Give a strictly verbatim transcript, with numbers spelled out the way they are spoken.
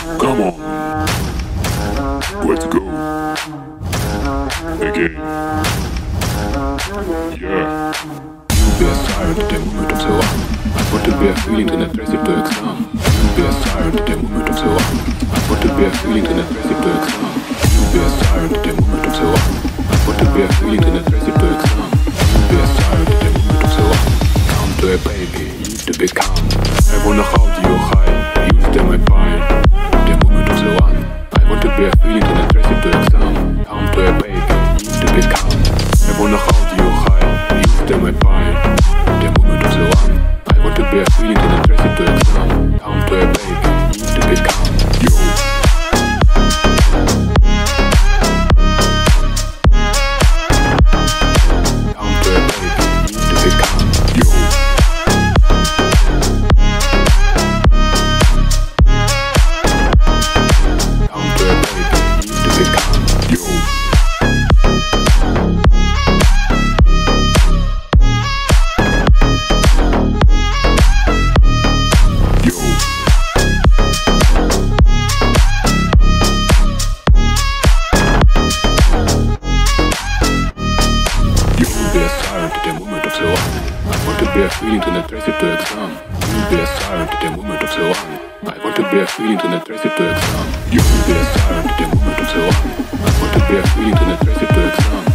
Come on. Where to go? Again. Yeah. Be a siren to the moment of the one. I want to be a feeling to the aggressive to exam. Be a siren to the moment of the one. I want to be a feeling to the aggressive to exam. Be a siren to the moment of the one. I want to be a feeling to the aggressive to exam. Be a siren to the moment of the one. Come to a baby, to be calm. I wanna hold you high, use them my pine. The moment of the one. I want to be a feeling to the aggressive to exam. Come to a baby, to be calm. I wanna hold you high, use them my pine. The moment of the one. I want to be a feeling to the aggressive to exam. Come to a baby, to be calm. Yo. Feeling to the aggressive to exam. You'll be a siren to the moment of the one. I want to be a feeling to the aggressive to exam. You'll be a siren to the moment of the one. I want to be a feeling to the aggressive to exam.